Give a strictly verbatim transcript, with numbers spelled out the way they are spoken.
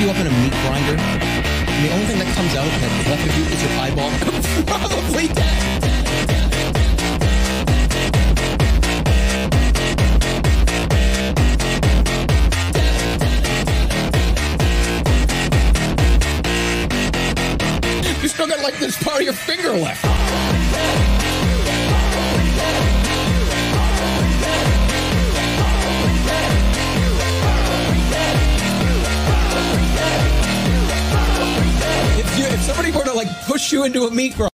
you up in a meat grinder, and the only thing that comes out that's left of you is your eyeball, probably dead. You still got like this part of your finger left. If, you, if somebody were to like push you into a meat grinder,